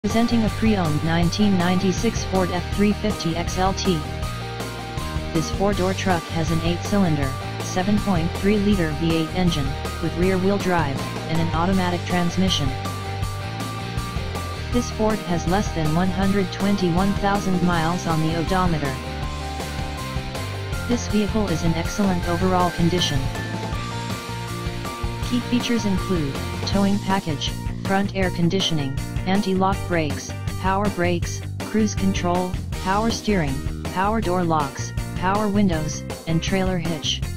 Presenting a pre-owned 1996 Ford F-350 XLT. This four-door truck has an 8-cylinder, 7.3-liter V8 engine, with rear-wheel drive, and an automatic transmission. This Ford has less than 121,000 miles on the odometer. This vehicle is in excellent overall condition. Key features include towing package, front air conditioning, anti-lock brakes, power brakes, cruise control, power steering, power door locks, power windows, and trailer hitch.